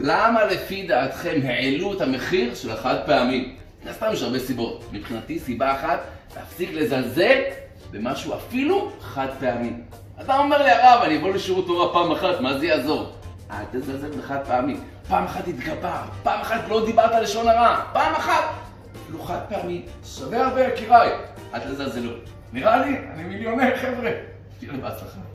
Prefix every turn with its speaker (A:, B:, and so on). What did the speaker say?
A: למה לפי דעתכם העלו את המחיר של החד פעמי? סתם יש הרבה סיבות. מבחינתי סיבה אחת, להפסיק לזלזל במשהו אפילו חד פעמי. אתה אומר לי, הרב, אני אבוא לשירות תורה פעם אחת, מה זה יעזור? אל תזלזל בחד פעמי. פעם אחת התגבר, פעם אחת לא דיברת לשון הרע, פעם אחת אפילו חד פעמי, שווה הרבה יקיריי. אל תזלזלו. נראה לי, אני מיליונר חבר'ה. שיהיה בהצלחה.